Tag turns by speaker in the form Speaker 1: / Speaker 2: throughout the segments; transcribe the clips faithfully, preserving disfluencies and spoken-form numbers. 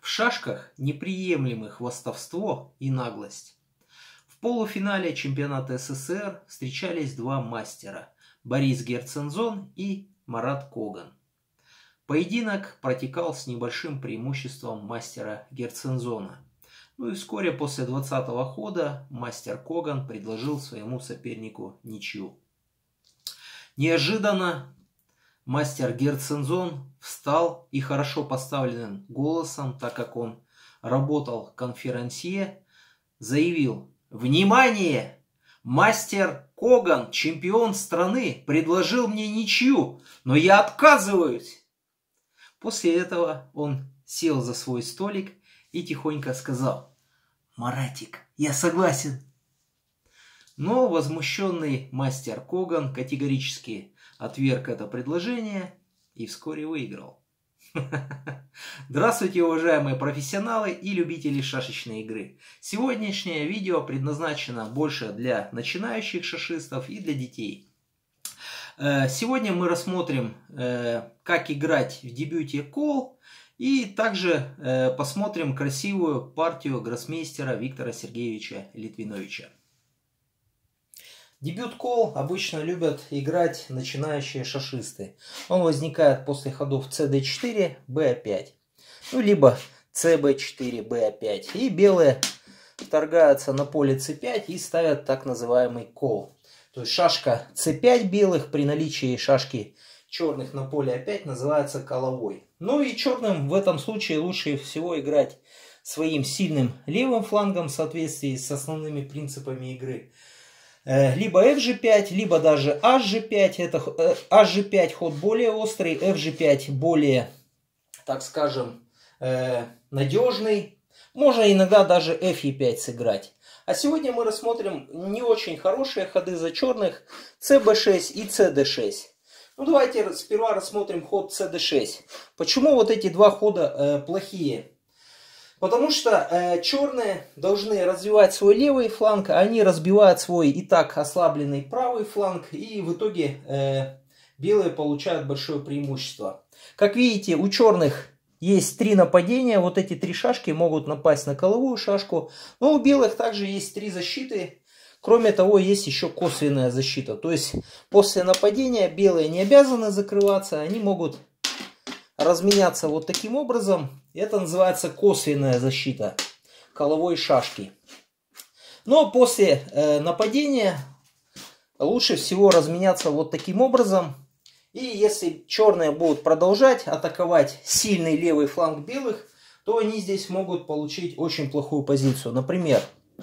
Speaker 1: В шашках неприемлемы хвастовство и наглость. В полуфинале чемпионата СССР встречались два мастера – Борис Герцензон и Марат Коган. Поединок протекал с небольшим преимуществом мастера Герцензона. Ну и вскоре после двадцатого хода мастер Коган предложил своему сопернику ничью. Неожиданно мастер Герцензон встал и хорошо поставленным голосом, так как он работал конферансье, заявил: «Внимание! Мастер Коган, чемпион страны, предложил мне ничью, но я отказываюсь!» После этого он сел за свой столик и тихонько сказал: «Маратик, я согласен». Но возмущенный мастер Коган категорически отверг это предложение и вскоре выиграл. Здравствуйте, уважаемые профессионалы и любители шашечной игры. Сегодняшнее видео предназначено больше для начинающих шашистов и для детей. Сегодня мы рассмотрим, как играть в дебюте Кол, и также посмотрим красивую партию гроссмейстера Виктора Сергеевича Литвиновича. Дебют Кол обычно любят играть начинающие шашисты. Он возникает после ходов цэ дэ четыре, бэ а пять. Ну, либо цэ бэ четыре, бэ а пять. И белые вторгаются на поле цэ пять и ставят так называемый кол. То есть шашка цэ пять белых при наличии шашки черных на поле а пять называется коловой. Ну и черным в этом случае лучше всего играть своим сильным левым флангом в соответствии с основными принципами игры. Либо эф жэ пять, либо даже аш жэ пять. Это аш жэ пять ход более острый, эф жэ пять более, так скажем, надежный. Можно иногда даже эф е пять сыграть. А сегодня мы рассмотрим не очень хорошие ходы за черных: цэ бэ шесть и цэ дэ шесть. Ну давайте сперва рассмотрим ход цэ дэ шесть. Почему вот эти два хода э, плохие? Потому что э, черные должны развивать свой левый фланг, а они разбивают свой и так ослабленный правый фланг, и в итоге э, белые получают большое преимущество. Как видите, у черных есть три нападения, вот эти три шашки могут напасть на коловую шашку, но у белых также есть три защиты. Кроме того, есть еще косвенная защита, то есть после нападения белые не обязаны закрываться, они могут разменяться вот таким образом. Это называется косвенная защита коловой шашки. Но после э, нападения лучше всего разменяться вот таким образом. И если черные будут продолжать атаковать сильный левый фланг белых, то они здесь могут получить очень плохую позицию. Например,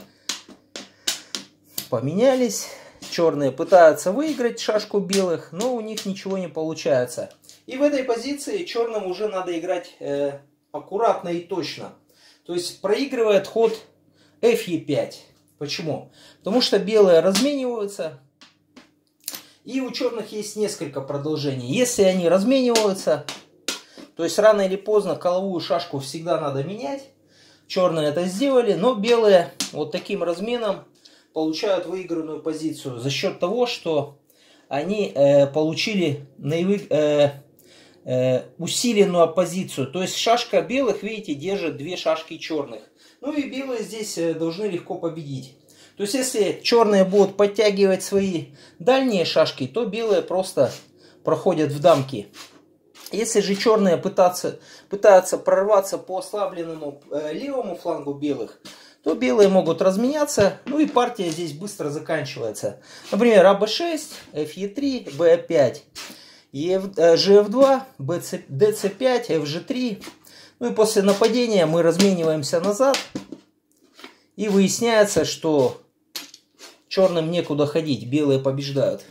Speaker 1: поменялись. Черные пытаются выиграть шашку белых, но у них ничего не получается. И в этой позиции черным уже надо играть э, аккуратно и точно. То есть проигрывает ход эф е пять. Почему? Потому что белые размениваются. И у черных есть несколько продолжений. Если они размениваются, то есть рано или поздно коловую шашку всегда надо менять. Черные это сделали, но белые вот таким разменом получают выигранную позицию за счет того, что они э, получили наивы, э, э, усиленную оппозицию. То есть шашка белых, видите, держит две шашки черных. Ну и белые здесь должны легко победить. То есть если черные будут подтягивать свои дальние шашки, то белые просто проходят в дамки. Если же черные пытаются, пытаются прорваться по ослабленному э, левому флангу белых, то белые могут разменяться, ну и партия здесь быстро заканчивается. Например, а бэ шесть, эф е три, бэ а пять, жэ эф два, дэ цэ пять, эф жэ три. Ну и после нападения мы размениваемся назад. И выясняется, что черным некуда ходить, белые побеждают.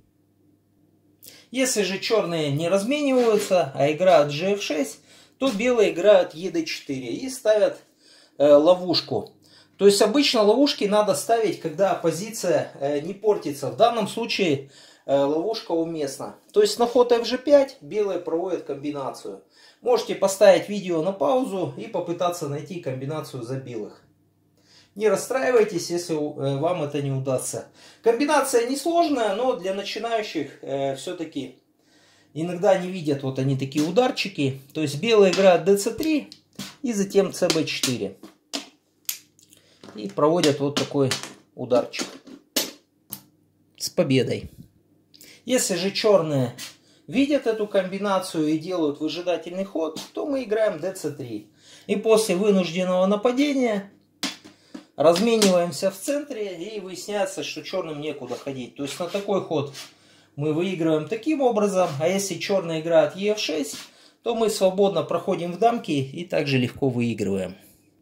Speaker 1: Если же черные не размениваются, а играют жэ эф шесть, то белые играют е дэ четыре и ставят э, ловушку. То есть обычно ловушки надо ставить, когда позиция э, не портится. В данном случае э, ловушка уместна. То есть на ход эф жэ пять белые проводят комбинацию. Можете поставить видео на паузу и попытаться найти комбинацию за белых. Не расстраивайтесь, если э, вам это не удастся. Комбинация несложная, но для начинающих э, все-таки иногда не видят вот они такие ударчики. То есть белые играют дэ цэ три. и затем цэ бэ четыре. И проводят вот такой ударчик. С победой. Если же черные видят эту комбинацию и делают выжидательный ход, то мы играем дэ цэ три. И после вынужденного нападения размениваемся в центре, и выясняется, что черным некуда ходить. То есть на такой ход мы выигрываем таким образом, а если черные играют е эф шесть, то мы свободно проходим в дамки и также легко выигрываем.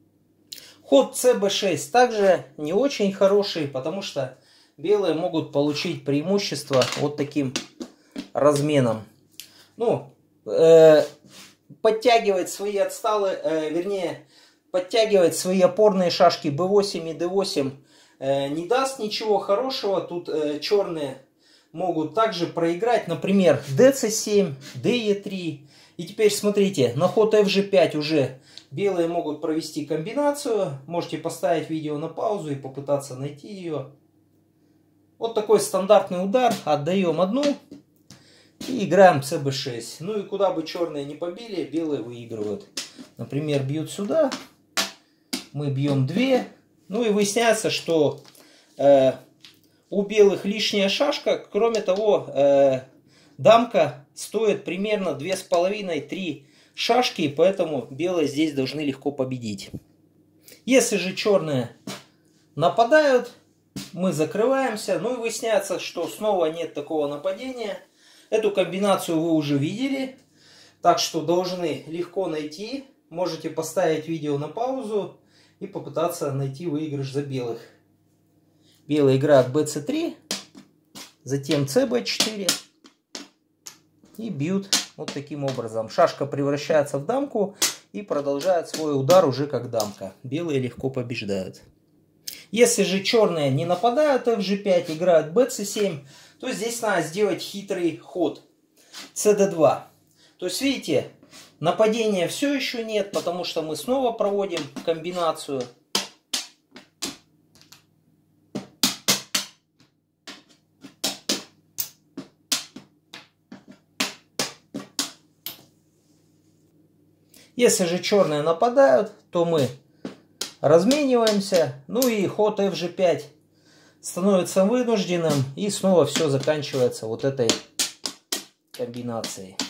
Speaker 1: Ход цэ бэ шесть также не очень хороший, потому что белые могут получить преимущество вот таким разменом. Ну, э, подтягивать свои отсталые, э, вернее, подтягивать свои опорные шашки бэ восемь и дэ восемь э, не даст ничего хорошего. Тут э, черные могут также проиграть, например, дэ цэ семь, дэ е три. И теперь смотрите, на ход эф жэ пять уже белые могут провести комбинацию. Можете поставить видео на паузу и попытаться найти ее. Вот такой стандартный удар. Отдаем одну и играем цэ бэ шесть. Ну и куда бы черные не побили, белые выигрывают. Например, бьют сюда. Мы бьем две. Ну и выясняется, что э, у белых лишняя шашка. Кроме того, э, дамка стоит примерно две с половиной-три шашки. Поэтому белые здесь должны легко победить. Если же черные нападают, мы закрываемся. Ну и выясняется, что снова нет такого нападения. Эту комбинацию вы уже видели. Так что должны легко найти. Можете поставить видео на паузу и попытаться найти выигрыш за белых. Белые играют бэ цэ три, затем цэ бэ четыре и бьют вот таким образом. Шашка превращается в дамку и продолжает свой удар уже как дамка. Белые легко побеждают. Если же черные не нападают эф жэ пять, играют бэ цэ семь, то здесь надо сделать хитрый ход цэ дэ два. То есть видите, нападения все еще нет, потому что мы снова проводим комбинацию. Если же черные нападают, то мы размениваемся. Ну и ход эф жэ пять становится вынужденным. И снова все заканчивается вот этой комбинацией.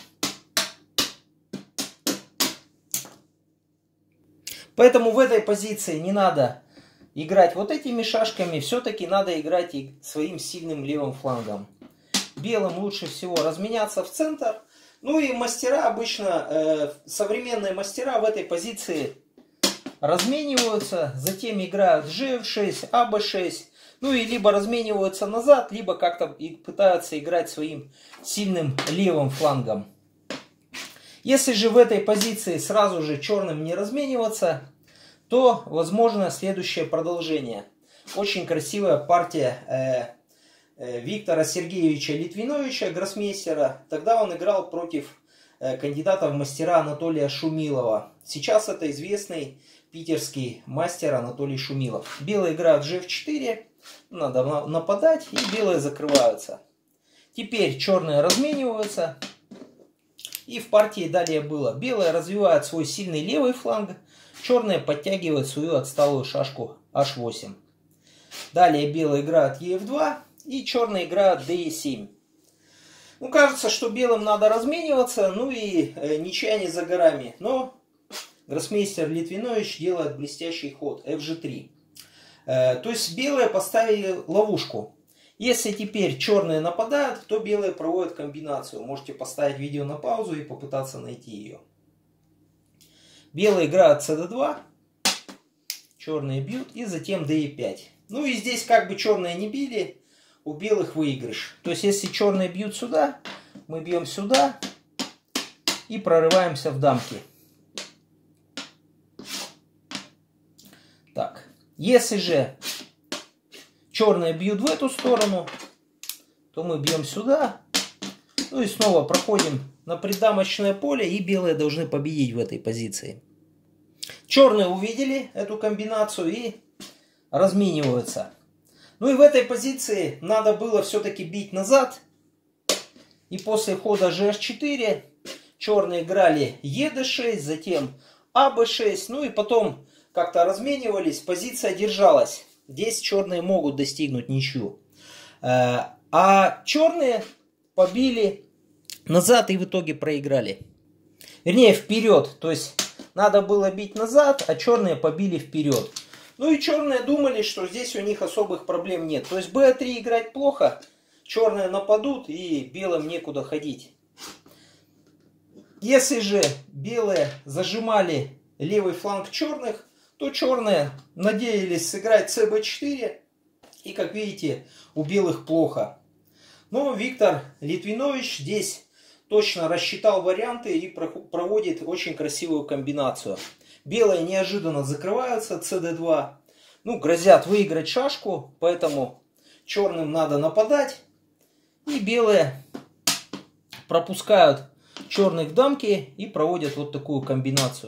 Speaker 1: Поэтому в этой позиции не надо играть вот этими шашками. Все-таки надо играть и своим сильным левым флангом. Белым лучше всего разменяться в центр. Ну и мастера обычно, э, современные мастера в этой позиции размениваются. Затем играют жэ эф шесть, а бэ шесть. Ну и либо размениваются назад, либо как-то пытаются играть своим сильным левым флангом. Если же в этой позиции сразу же черным не размениваться, то возможно следующее продолжение. Очень красивая партия э, э, Виктора Сергеевича Литвиновича, гроссмейстера. Тогда он играл против э, кандидата в мастера Анатолия Шумилова. Сейчас это известный питерский мастер Анатолий Шумилов. Белые играют жэ эф четыре, надо нападать, и белые закрываются. Теперь черные размениваются. И в партии далее было: белые развивают свой сильный левый фланг, черные подтягивают свою отсталую шашку аш восемь. Далее белые играют е эф два и черные играют дэ е семь. Ну, кажется, что белым надо размениваться, ну и э, ничья не за горами. Но гроссмейстер Литвинович делает блестящий ход эф жэ три. Э, то есть белые поставили ловушку. Если теперь черные нападают, то белые проводят комбинацию. Можете поставить видео на паузу и попытаться найти ее. Белые играют цэ дэ два, черные бьют и затем дэ е пять. Ну и здесь как бы черные не били, у белых выигрыш. То есть если черные бьют сюда, мы бьем сюда и прорываемся в дамки. Так, если же черные бьют в эту сторону, то мы бьем сюда. Ну и снова проходим на преддамочное поле, и белые должны победить в этой позиции. Черные увидели эту комбинацию и размениваются. Ну и в этой позиции надо было все-таки бить назад. И после хода жэ эш четыре черные играли е дэ шесть, затем А бэ шесть. Ну и потом как-то разменивались, позиция держалась. Здесь черные могут достигнуть ничью. А черные побили назад и в итоге проиграли. Вернее, вперед. То есть надо было бить назад, а черные побили вперед. Ну и черные думали, что здесь у них особых проблем нет. То есть бэ три играть плохо, черные нападут и белым некуда ходить. Если же белые зажимали левый фланг черных, то черные надеялись сыграть цэ бэ четыре. И как видите, у белых плохо. Но Виктор Литвинович здесь точно рассчитал варианты и проводит очень красивую комбинацию. Белые неожиданно закрываются, цэ дэ два. Ну, грозят выиграть шашку, поэтому черным надо нападать. И белые пропускают черных в дамки и проводят вот такую комбинацию.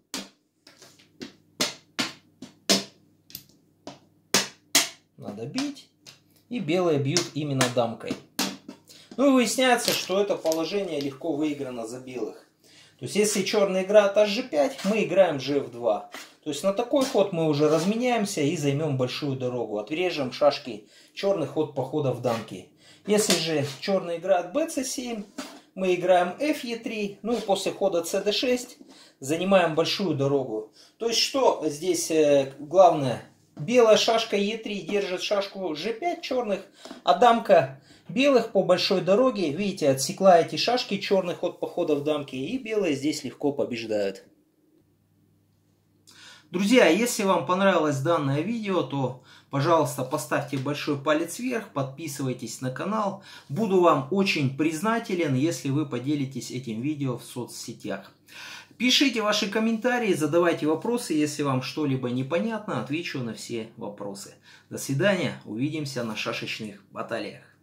Speaker 1: Надо бить. И белые бьют именно дамкой. Ну и выясняется, что это положение легко выиграно за белых. То есть если черные играют аш жэ пять, мы играем жэ эф два. То есть на такой ход мы уже разменяемся и займем большую дорогу. Отрежем шашки черных ход похода в дамки. Если же черные играют бэ цэ семь, мы играем эф е три. Ну и после хода цэ дэ шесть занимаем большую дорогу. То есть что здесь э, главное? Белая шашка е три держит шашку жэ пять черных, а дамка белых по большой дороге, видите, отсекла эти шашки черных от похода в дамки, и белые здесь легко побеждают. Друзья, если вам понравилось данное видео, то, пожалуйста, поставьте большой палец вверх, подписывайтесь на канал. Буду вам очень признателен, если вы поделитесь этим видео в соцсетях. Пишите ваши комментарии, задавайте вопросы, если вам что-либо непонятно, отвечу на все вопросы. До свидания, увидимся на шашечных баталиях.